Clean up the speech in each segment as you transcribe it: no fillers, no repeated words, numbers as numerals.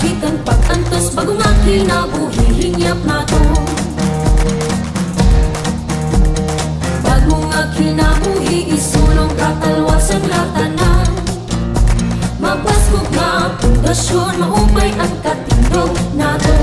gikan pag-antos bago nga kinabuhi hingyap nato. Bago nga kinabuhi isulong katalwasan latanan. Mapasok nga pundasyon maupay ang katindog nato.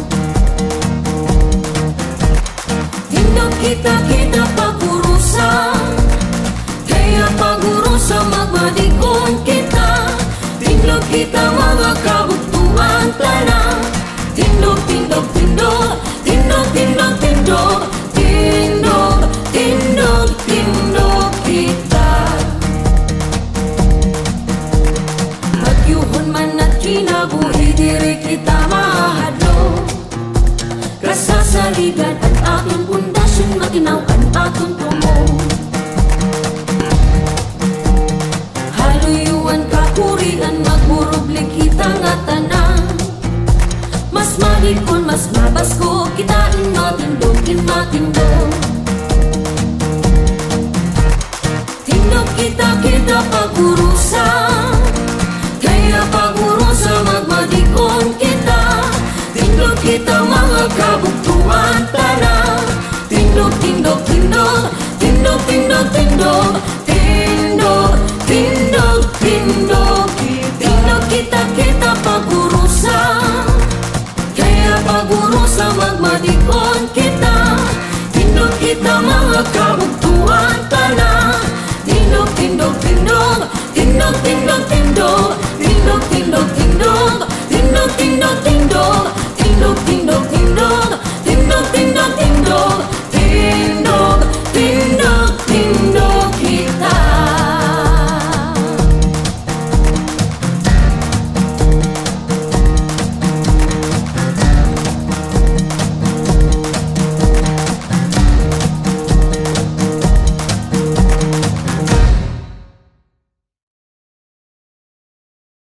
Tindog kita pagurusan, kaya pagurusan magmadikon kita. Tindog kita mga kabuktuan tanan. Tindog, tindog, tindog, tindog, tindog, tindog, tindog, tindog, tindog kita. Magyuhon man at kinabuhi diri kita mahadlo. Kasasaligan at atong pundasyon matinaw ang atong tumo. Haluyuan kakurian magburubli kita nga tanan. Mas malikon mas mabasko kitain matindog matindog. Tindog kita pagurusan, kaya pagurusan magmadikon kita. Tindog kita mga kabuktuan tanan. Tindog, tindog, tindog, tindog, tindog, tindog,